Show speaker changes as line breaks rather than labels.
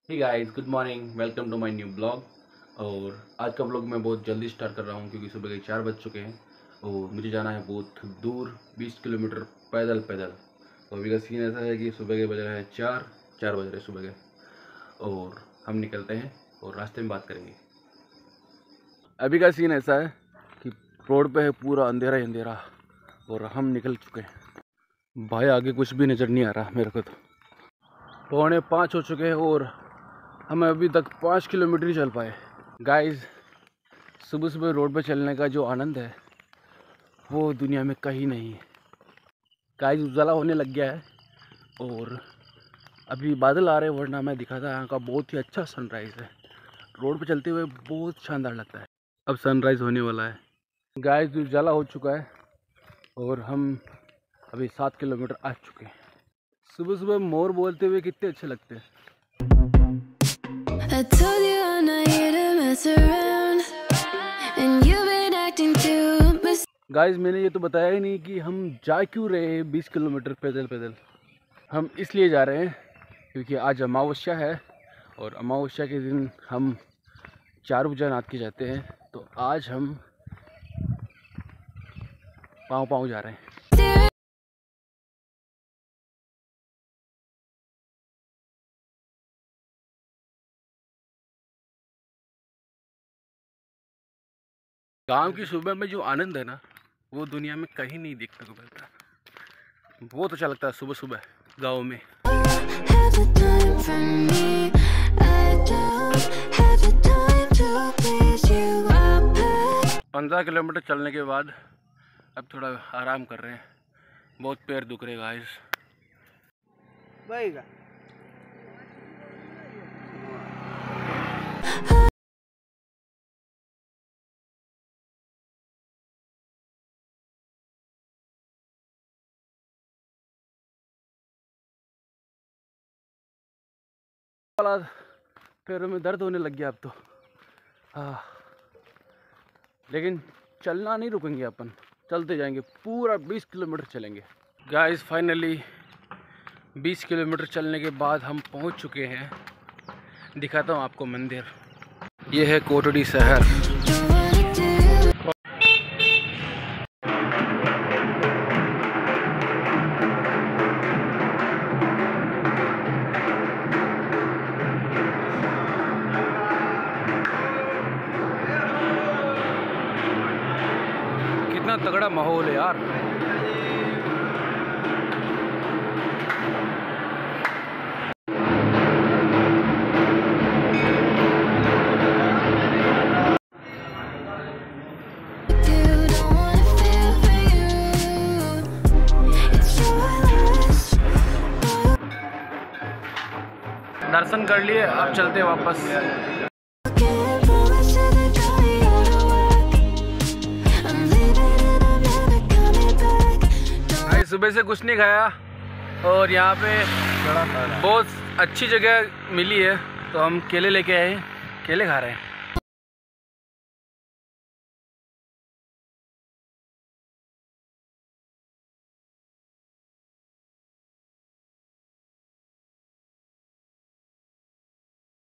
Hey guys, good morning, welcome to my new blog. और आज का ब्लॉग मैं बहुत जल्दी स्टार्ट कर रहा हूँ क्योंकि सुबह के 4 बज चुके हैं और मुझे जाना है बहुत दूर 20 किलोमीटर पैदल। तो अभी का सीन ऐसा है कि सुबह के बज रहे हैं 4 बज रहे सुबह के, और हम निकलते हैं और रास्ते में बात करेंगे। अभी का सीन ऐसा है कि रोड पे है पूरा अंधेरा ही अंधेरा और हम निकल चुके हैं। भाई आगे कुछ भी नज़र नहीं आ रहा मेरे को। तो 4:45 हो चुके हैं और हम अभी तक 5 किलोमीटर ही चल पाए। गाइस, सुबह सुबह रोड पे चलने का जो आनंद है वो दुनिया में कहीं नहीं है। गाइस, उजाला होने लग गया है और अभी बादल आ रहे हैं, वरना मैं दिखाता यहाँ का बहुत ही अच्छा सनराइज़ है। रोड पे चलते हुए बहुत शानदार लगता है। अब सनराइज़ होने वाला है। गाइस, उजाला हो चुका है और हम अभी 7 किलोमीटर आ चुके हैं। सुबह सुबह मोर बोलते हुए कितने अच्छे लगते हैं। I told you I'm not here to mess around and you've been acting too. Guys, मैंने ये तो बताया ही नहीं कि हम जा क्यों रहे हैं 20 किलोमीटर पैदल। हम इसलिए जा रहे हैं क्योंकि आज अमावस्या है और अमावस्या के दिन हम चारभुजा के जाते हैं। तो आज हम पाँव जा रहे हैं। गांव की सुबह में जो आनंद है ना, वो दुनिया में कहीं नहीं देखने को मिलता। बहुत अच्छा लगता है सुबह सुबह गांव में। 15 किलोमीटर चलने के बाद अब थोड़ा आराम कर रहे हैं। बहुत पैर दुख रहे गाइस। पैरों में दर्द होने लग गया अब तो। लेकिन चलना नहीं रुकेंगे, अपन चलते जाएंगे, पूरा 20 किलोमीटर चलेंगे। गाइस, फाइनली 20 किलोमीटर चलने के बाद हम पहुंच चुके हैं। दिखाता हूं आपको मंदिर। ये है कोटड़ी शहर। कितना तगड़ा माहौल है यार। दर्शन कर लिए, अब चलते हैं वापस। सुबह से कुछ नहीं खाया और यहाँ पे बहुत अच्छी जगह मिली है तो हम केले लेके आए हैं, केले खा रहे हैं।